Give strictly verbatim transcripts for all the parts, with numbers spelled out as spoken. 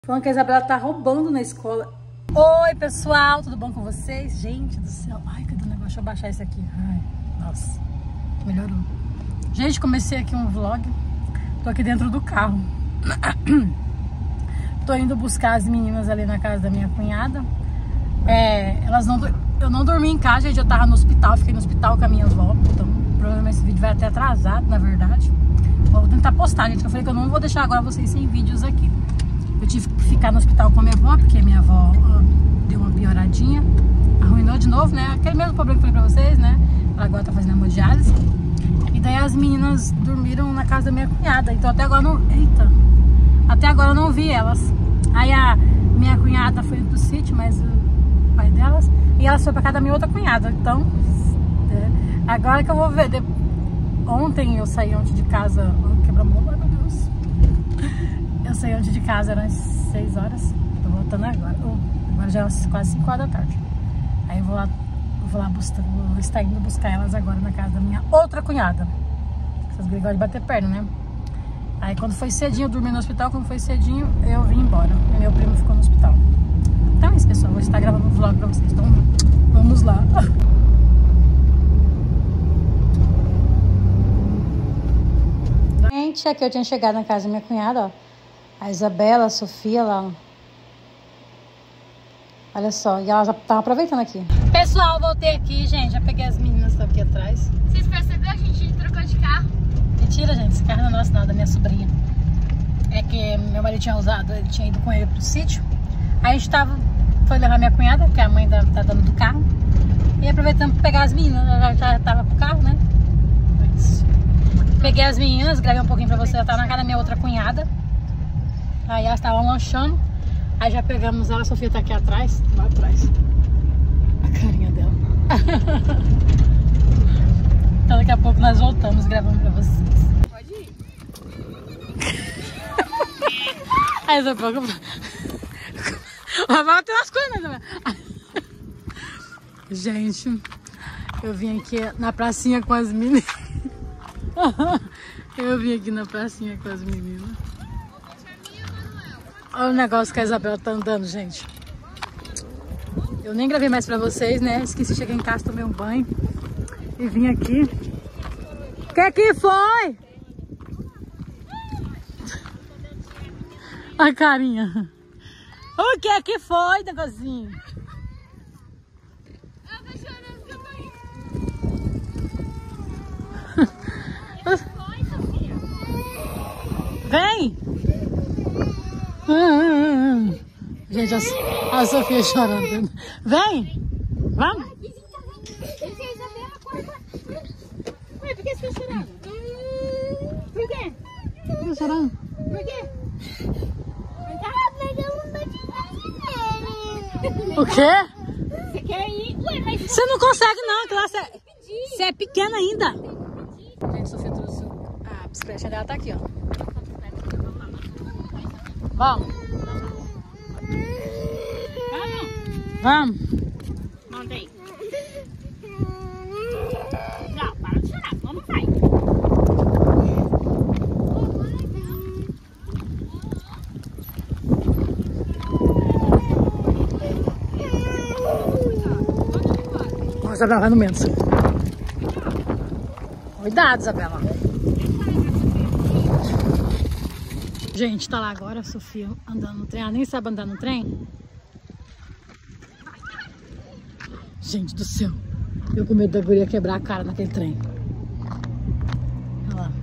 Falando que a Isabela tá roubando na escola. Oi, pessoal, tudo bom com vocês? Gente do céu, ai, cadê o negócio? Deixa eu baixar isso aqui. Ai, nossa, melhorou. Gente, comecei aqui um vlog. Tô aqui dentro do carro. Tô indo buscar as meninas ali na casa da minha cunhada. É, elas não... Eu não dormi em casa, gente, eu tava no hospital. Fiquei no hospital com a minha avó. Então, provavelmente esse vídeo vai até atrasado, na verdade. Vou tentar postar, gente, que eu falei que eu não vou deixar agora vocês sem vídeos aqui. Eu tive que ficar no hospital com a minha avó, porque minha avó ó, deu uma pioradinha. Arruinou de novo, né? Aquele mesmo problema que eu falei pra vocês, né? Ela agora tá fazendo hemodiálise. E daí as meninas dormiram na casa da minha cunhada. Então até agora não... Eita! Até agora eu não vi elas. Aí a minha cunhada foi pro sítio, mas o pai delas... E elas foram pra casa da minha outra cunhada. Então, é, agora que eu vou ver... De... Ontem eu saí ontem de casa... Oh, quebra a mão, ai meu Deus! Eu saí ontem de casa, eram as seis horas. Tô voltando agora. Oh, agora já é quase cinco horas da tarde. Aí eu vou lá, vou lá buscar, vou estar indo buscar elas agora na casa da minha outra cunhada. Essas gurias gostam de bater perna, né? Aí quando foi cedinho, eu dormi no hospital. Quando foi cedinho, eu vim embora. E meu primo ficou no hospital. Então é isso, pessoal. Vou estar gravando um vlog pra vocês. Então vamos lá. Gente, aqui eu tinha chegado na casa da minha cunhada, ó. A Isabela, a Sofia lá. Olha só, e ela já tava aproveitando aqui. Pessoal, voltei aqui, gente. Já peguei as meninas aqui atrás. Vocês perceberam? A gente trocou de carro. Mentira, gente. Esse carro não é nosso, não, da minha sobrinha. É que meu marido tinha usado, ele tinha ido com ele pro sítio. Aí a gente tava, foi levar minha cunhada, que a mãe da, tá dando do carro. E aproveitando pra pegar as meninas. Ela já, já tava com o carro, né? Peguei as meninas, gravei um pouquinho pra vocês. Ela tava na casa da minha outra cunhada. Aí elas estavam lanchando. Aí já pegamos ela, a Sofia tá aqui atrás. Lá atrás. A carinha dela. Então daqui a pouco nós voltamos gravando pra vocês. Pode ir. Aí essa pouco... Vai bater umas coisas, né? Gente, eu vim aqui na pracinha com as meninas. Eu vim aqui na pracinha com as meninas. Olha o negócio que a Isabela tá andando, gente. Eu nem gravei mais pra vocês, né? Esqueci, cheguei em casa, tomei um banho e vim aqui. O que que foi? A carinha. O que que foi, negocinho? Ela tá chorando também. Vem! Hum, hum, hum. Gente, a, a Sofia chorando. Vem! Vamos! Ué, por que você tá chorando? Por quê? Por que chorando? Por quê? O quê? Você quer ir? Ué, mas... Você não consegue não, que lá você, você é pequena ainda. Gente, a Sofia trouxe a bicicleta dela, tá aqui, ó. Vamos. Vamos. Vamos. Monta aí. Não, para de chorar, vamos, vai. Ó, Isabela vai no menos. Cuidado, Isabela. Gente, tá lá agora a Sofia andando no trem. Ela nem sabe andar no trem. Gente do céu. Eu com medo da guria quebrar a cara naquele trem. Olha lá.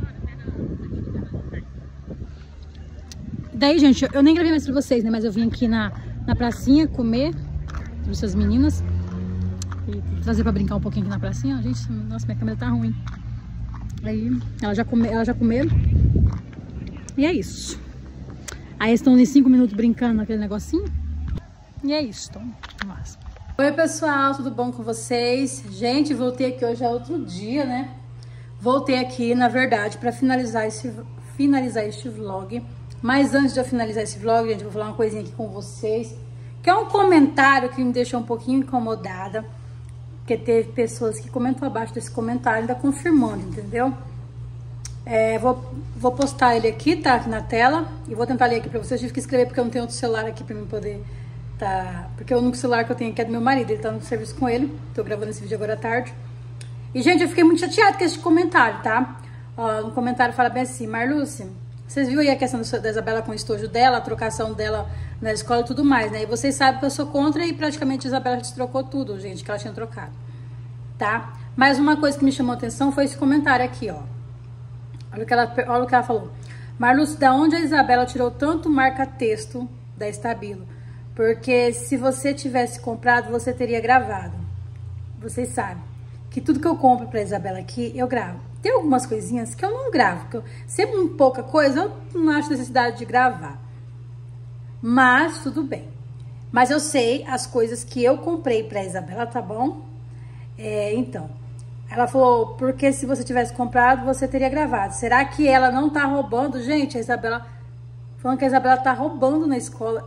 Daí, gente, eu nem gravei mais pra vocês, né? Mas eu vim aqui na, na pracinha comer. Trouxe as meninas. E trazer pra brincar um pouquinho aqui na pracinha. Gente, nossa, minha câmera tá ruim. Aí, ela já, come, ela já comeram. E é isso. Aí estão em cinco minutos brincando naquele negocinho. E é isso. Então, vamos. Oi, pessoal. Tudo bom com vocês? Gente, voltei aqui hoje é outro dia, né? Voltei aqui, na verdade, para finalizar esse, finalizar este vlog. Mas antes de eu finalizar esse vlog, gente, eu vou falar uma coisinha aqui com vocês. Que é um comentário que me deixou um pouquinho incomodada. Porque teve pessoas que comentam abaixo desse comentário, ainda confirmando, entendeu? É, vou, vou postar ele aqui, tá? Aqui na tela. E vou tentar ler aqui pra vocês. Eu tive que escrever porque eu não tenho outro celular aqui pra mim poder... Tá, porque o único celular que eu tenho aqui é do meu marido, ele tá no serviço com ele. Tô gravando esse vídeo agora à tarde. E, gente, eu fiquei muito chateada com esse comentário, tá? Ó, no comentário fala bem assim: Marluce, vocês viram aí a questão da Isabela com o estojo dela, a trocação dela na escola e tudo mais, né? E vocês sabem que eu sou contra e praticamente a Isabela destrocou tudo, gente, que ela tinha trocado, tá? Mas uma coisa que me chamou a atenção foi esse comentário aqui, ó. Olha o que ela, olha o que ela falou. Marluce, da onde a Isabela tirou tanto marca-texto da Estabilo? Porque se você tivesse comprado, você teria gravado. Vocês sabem que tudo que eu compro pra Isabela aqui, eu gravo. Tem algumas coisinhas que eu não gravo. Que eu, sempre um pouca coisa, eu não acho necessidade de gravar. Mas, tudo bem. Mas eu sei as coisas que eu comprei pra Isabela, tá bom? É, então, ela falou, porque se você tivesse comprado, você teria gravado. Será que ela não tá roubando? Gente, a Isabela... Falando que a Isabela tá roubando na escola...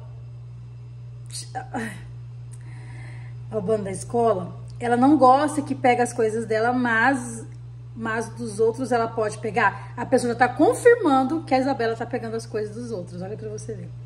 roubando da escola, ela não gosta que pega as coisas dela, mas, mas dos outros ela pode pegar. A pessoa já tá confirmando que a Isabela tá pegando as coisas dos outros, olha pra você ver.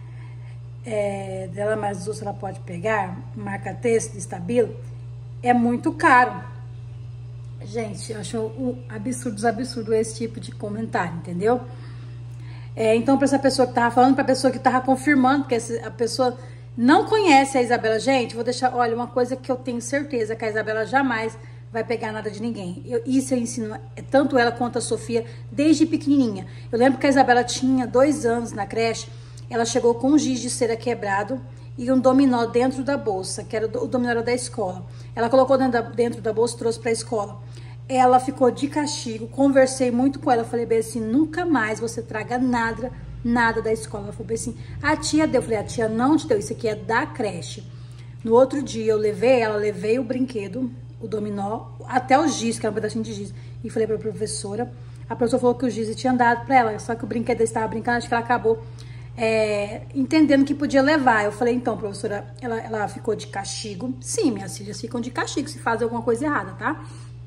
É, dela, mas dos outros ela pode pegar, marca texto, Estabilo, é muito caro. Gente, eu acho um absurdo, absurdo esse tipo de comentário, entendeu? É, então, pra essa pessoa que tava falando, pra pessoa que tava confirmando, porque essa, a pessoa... não conhece a Isabela, gente, vou deixar, olha, uma coisa que eu tenho certeza que a Isabela jamais vai pegar nada de ninguém. Eu, isso eu ensino, tanto ela quanto a Sofia, desde pequenininha. Eu lembro que a Isabela tinha dois anos na creche, ela chegou com um giz de cera quebrado e um dominó dentro da bolsa, que era o dominó da escola. Ela colocou dentro da, dentro da bolsa e trouxe pra escola. Ela ficou de castigo, conversei muito com ela, falei bem assim, nunca mais você traga nada nada da escola. Ela falou assim, a tia deu. Eu falei, a tia não te deu, isso aqui é da creche. No outro dia eu levei ela, levei o brinquedo, o dominó, até o giz, que era um pedacinho de giz, e falei pra professora. A professora falou que o giz tinha dado pra ela, só que o brinquedo estava brincando, acho que ela acabou é, entendendo que podia levar. Eu falei, então, professora, ela, ela ficou de castigo. Sim, minhas filhas ficam de castigo se fazem alguma coisa errada, tá?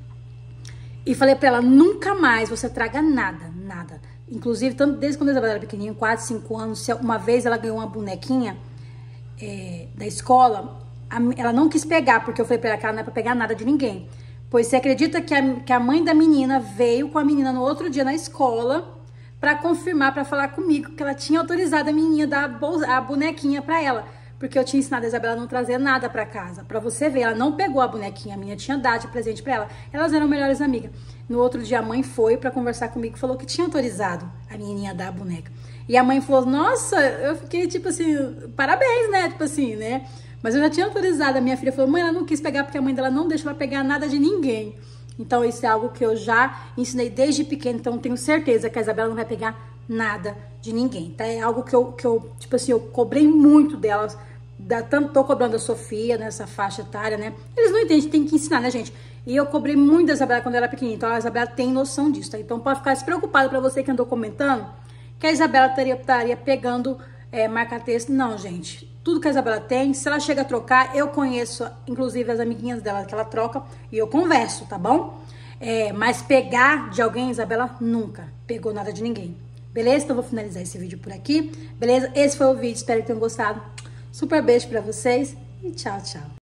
E falei pra ela, nunca mais você traga nada, nada. Inclusive, tanto desde quando a Isabela era pequenininha, quatro, cinco anos, uma vez ela ganhou uma bonequinha é, da escola, a, ela não quis pegar, porque eu falei pra ela que ela não é pra pegar nada de ninguém. Pois você acredita que a, que a mãe da menina veio com a menina no outro dia na escola pra confirmar, pra falar comigo que ela tinha autorizado a menina dar a, bolsa, a bonequinha pra ela. Porque eu tinha ensinado a Isabela a não trazer nada pra casa. Pra você ver, ela não pegou a bonequinha, a menina tinha dado de presente pra ela. Elas eram melhores amigas. No outro dia a mãe foi pra conversar comigo e falou que tinha autorizado a menininha a dar a boneca. E a mãe falou, nossa, eu fiquei tipo assim, parabéns, né? Tipo assim, né? Mas eu já tinha autorizado. A minha filha falou, mãe, ela não quis pegar porque a mãe dela não deixa ela pegar nada de ninguém. Então isso é algo que eu já ensinei desde pequena. Então tenho certeza que a Isabela não vai pegar nada de ninguém, tá? É algo que eu, que eu tipo assim, eu cobrei muito delas. Da, tanto tô cobrando a Sofia nessa faixa etária, né? Eles não entendem, tem que ensinar, né, gente? E eu cobrei muito da Isabela quando ela era pequenininha, então a Isabela tem noção disso, tá? Então pode ficar despreocupada pra você que andou comentando que a Isabela estaria, estaria pegando é, marca-texto. Não, gente. Tudo que a Isabela tem, se ela chega a trocar, eu conheço, inclusive, as amiguinhas dela que ela troca e eu converso, tá bom? É, mas pegar de alguém, Isabela nunca pegou nada de ninguém. Beleza? Então vou finalizar esse vídeo por aqui. Beleza? Esse foi o vídeo, espero que tenham gostado. Super beijo pra vocês e tchau, tchau.